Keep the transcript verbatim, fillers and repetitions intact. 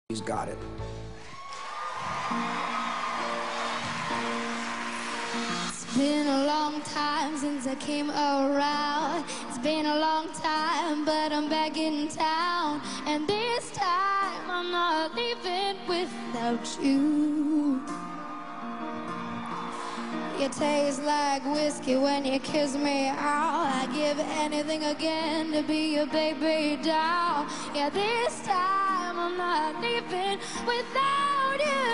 He's got it. It's been a long time since I came around. It's been a long time, but I'm back in town. And this time I'm not leaving without you. You taste like whiskey when you kiss me out. I'd give anything again to be your baby doll. Yeah, this time I'm not leaving without you.